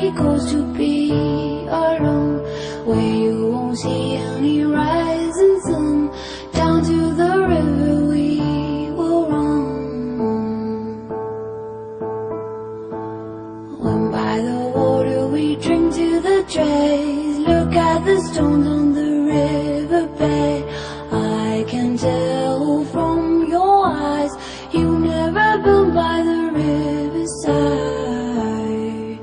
Somebody goes to be alone, where you won't see any rising sun. Down to the river we will run. When by the water we drink to the dregs. Look at the stones on the riverbed. I can tell from your eyes you've never been by the riverside.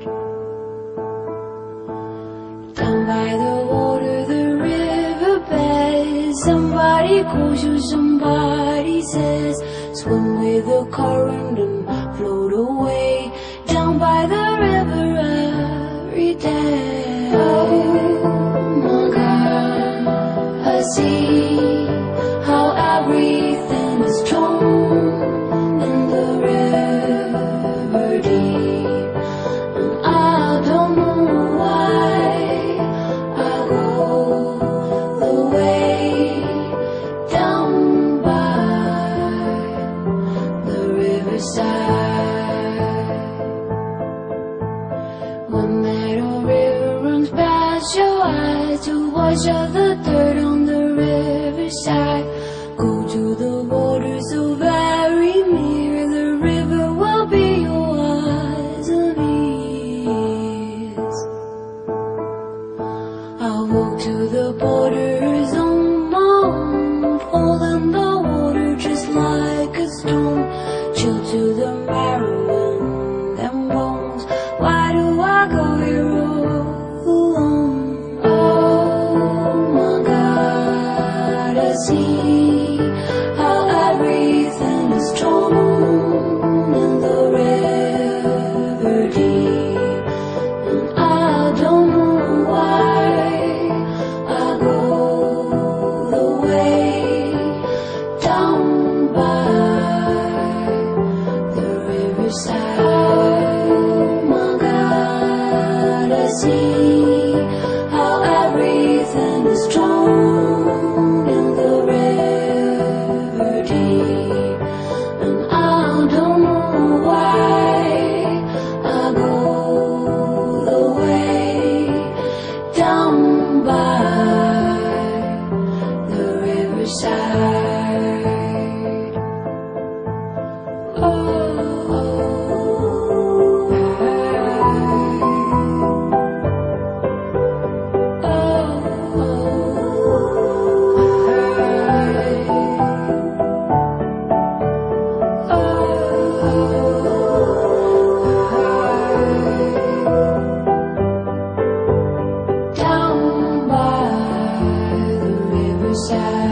Down by the water, the riverbed. Somebody calls you, somebody says, swim with the current and float away. Down by the river every day. Oh my God, I see how everything is torn in the river deep. And I don't know why I go the way down by the riverside. When that old river runs past your eyes to wash out the dirt on the riverside. Go to the water so very near. The river will be your eyes and ears. I'll walk to the borders on my own, fall in the water just like a stone, chill to the marrow and bones. Why do I go here all alone? Oh my God, I see how everything is torn in the river deep. And I don't know why I go the way down by the riverside. Oh my God, I see how everything is torn in the river deep. And I don't know why I go the way down by the riverside. Oh, down by the riverside.